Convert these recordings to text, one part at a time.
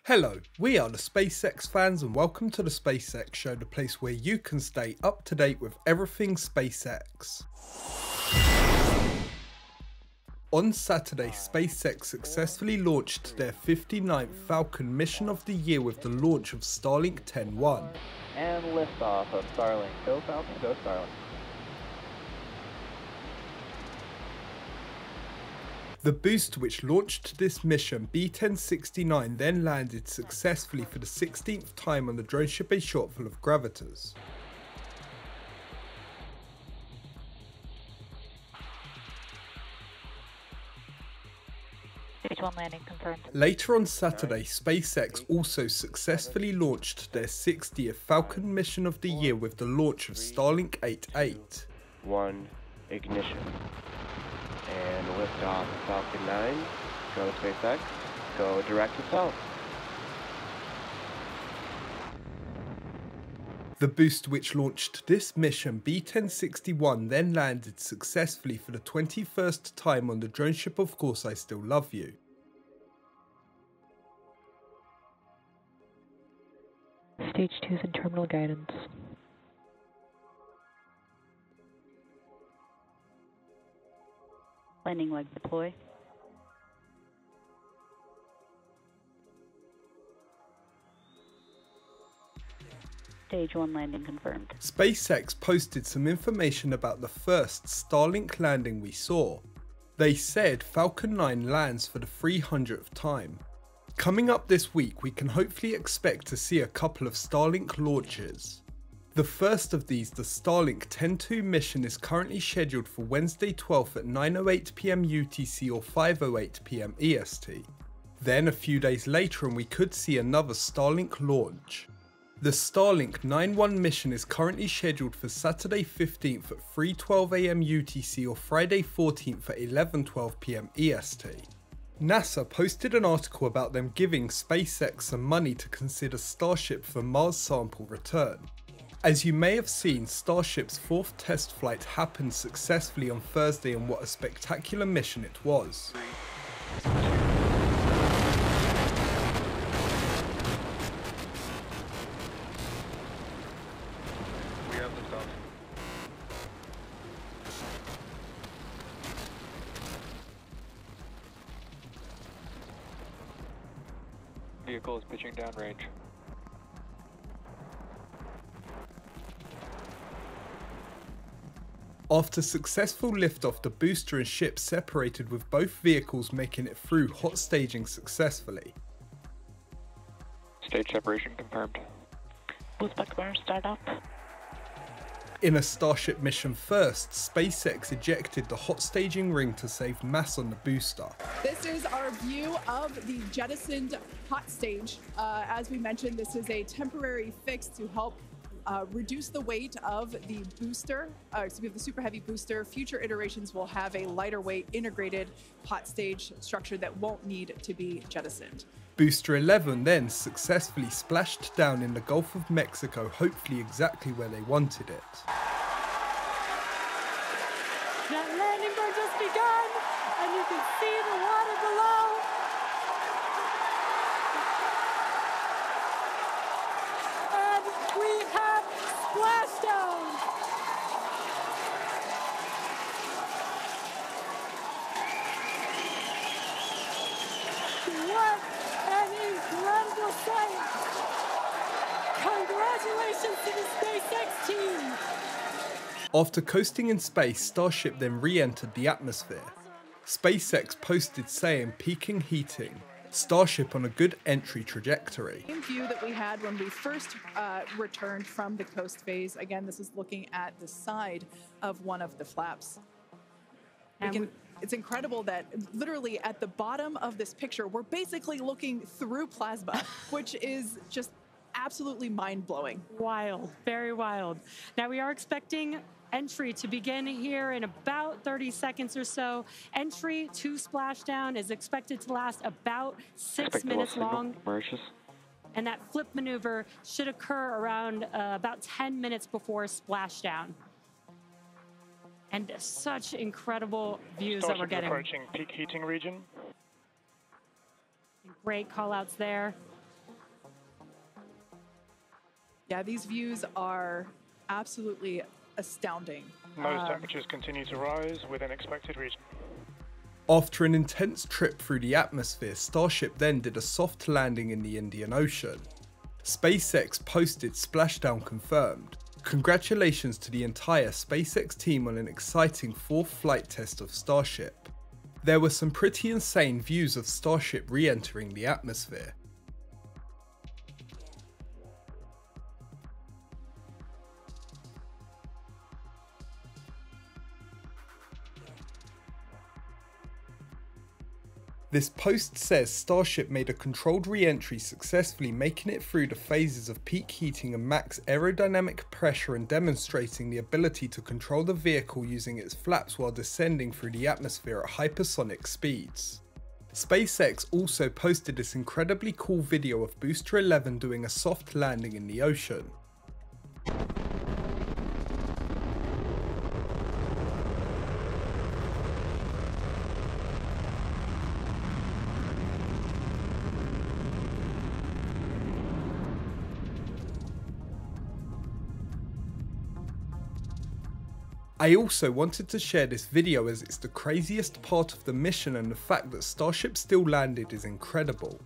Hello, we are the SpaceX fans and welcome to the SpaceX Show, the place where you can stay up to date with everything SpaceX. On Saturday, SpaceX successfully launched their 59th Falcon mission of the year with the launch of Starlink 10.1. And liftoff of Starlink. Go Falcon, go Starlink. The booster which launched this mission, B-1069, then landed successfully for the 16th time on the drone ship a shot full of gravitors. Stage 1 landing confirmed. Later on Saturday, SpaceX also successfully launched their 60th Falcon mission of the year with the launch of Starlink 8.8. 1 ignition. And liftoff of Falcon 9. Go SpaceX. Go direct to south. The booster which launched this mission, B-1061, then landed successfully for the 21st time on the drone ship Of Course I Still Love You. Stage 2's in terminal guidance. Landing leg deploy. Stage 1 landing confirmed. SpaceX posted some information about the first Starlink landing we saw. They said Falcon 9 lands for the 300th time. Coming up this week, we can hopefully expect to see a couple of Starlink launches. The first of these, the Starlink 10.2 mission, is currently scheduled for Wednesday 12th at 9:08 PM UTC or 5:08 PM EST. Then a few days later and we could see another Starlink launch. The Starlink 9.1 mission is currently scheduled for Saturday 15th at 3:12 AM UTC or Friday 14th at 11:12 PM EST. NASA posted an article about them giving SpaceX some money to consider Starship for Mars sample return. As you may have seen, Starship's 4th test flight happened successfully on Thursday, and what a spectacular mission it was. We have the stuff. Vehicle is pitching downrange. After successful liftoff, the booster and ship separated with both vehicles making it through hot staging successfully. Stage separation confirmed. Boost back burn start up. In a Starship mission first, SpaceX ejected the hot staging ring to save mass on the booster. This is our view of the jettisoned hot stage. As we mentioned, this is a temporary fix to help reduce the weight of the booster, the Super Heavy booster. Future iterations will have a lighter weight integrated hot stage structure that won't need to be jettisoned. Booster 11 then successfully splashed down in the Gulf of Mexico, hopefully exactly where they wanted it. That landing bar just begun, and you can see the water below. And we have splashdown. What an incredible sight! Congratulations to the SpaceX team! After coasting in space, Starship then re-entered the atmosphere. SpaceX posted saying peaking heating, Starship on a good entry trajectory. Same view that we had when we first returned from the coast phase. Again, this is looking at the side of one of the flaps. It's incredible that literally at the bottom of this picture, we're basically looking through plasma, which is just absolutely mind-blowing. Wild, very wild. Now we are expecting entry to begin here in about 30 seconds or so. Entry to splashdown is expected to last about 6 minutes long. And that flip maneuver should occur around about 10 minutes before splashdown. And such incredible views that we're getting. Approaching peak heating region. Great call outs there. Yeah, these views are absolutely astounding. Most temperatures continue to rise within expected region. After an intense trip through the atmosphere, Starship then did a soft landing in the Indian Ocean. SpaceX posted splashdown confirmed. Congratulations to the entire SpaceX team on an exciting fourth flight test of Starship. There were some pretty insane views of Starship re-entering the atmosphere. This post says Starship made a controlled re-entry, successfully making it through the phases of peak heating and max aerodynamic pressure and demonstrating the ability to control the vehicle using its flaps while descending through the atmosphere at hypersonic speeds. SpaceX also posted this incredibly cool video of Booster 11 doing a soft landing in the ocean. I also wanted to share this video as it's the craziest part of the mission, and the fact that Starship still landed is incredible.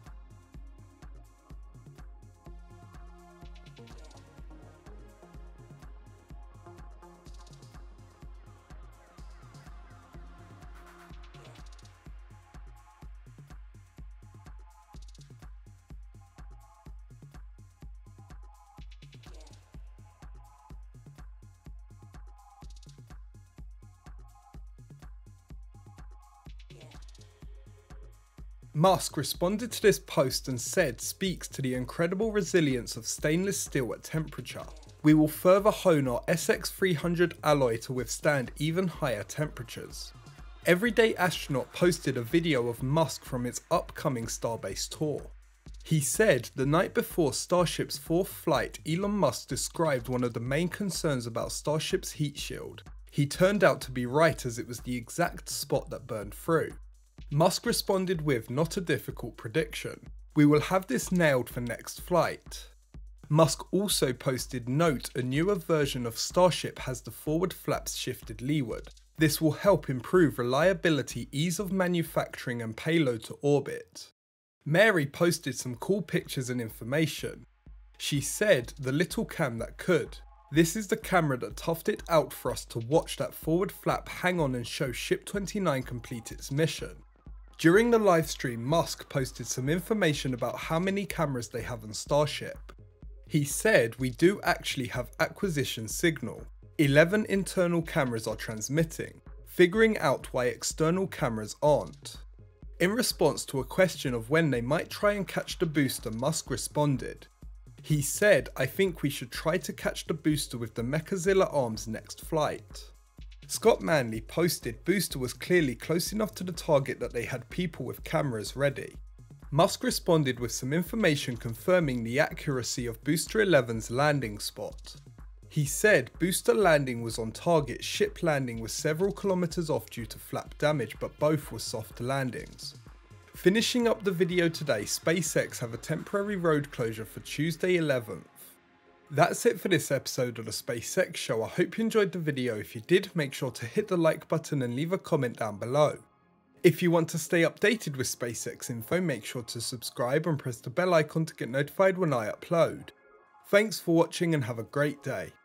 Musk responded to this post and said speaks to the incredible resilience of stainless steel at temperature. We will further hone our SX300 alloy to withstand even higher temperatures. Everyday Astronaut posted a video of Musk from its upcoming Starbase tour. He said the night before Starship's fourth flight, Elon Musk described one of the main concerns about Starship's heat shield. He turned out to be right, as it was the exact spot that burned through. Musk responded with not a difficult prediction. We will have this nailed for next flight. Musk also posted note a newer version of Starship has the forward flaps shifted leeward. This will help improve reliability, ease of manufacturing and payload to orbit. Mary posted some cool pictures and information. She said the little cam that could. This is the camera that toughed it out for us to watch that forward flap hang on and show Ship 29 complete its mission. During the livestream, Musk posted some information about how many cameras they have on Starship. He said we do actually have acquisition signal. 11 internal cameras are transmitting, figuring out why external cameras aren't. In response to a question of when they might try and catch the booster, Musk responded. He said, I think we should try to catch the booster with the Mechazilla arms next flight. Scott Manley posted booster was clearly close enough to the target that they had people with cameras ready. Musk responded with some information confirming the accuracy of Booster 11's landing spot. He said booster landing was on target, ship landing was several kilometers off due to flap damage, but both were soft landings. Finishing up the video today, SpaceX have a temporary road closure for Tuesday 11th. That's it for this episode of the SpaceX Show. I hope you enjoyed the video. If you did, make sure to hit the like button and leave a comment down below. If you want to stay updated with SpaceX info, make sure to subscribe and press the bell icon to get notified when I upload. Thanks for watching and have a great day.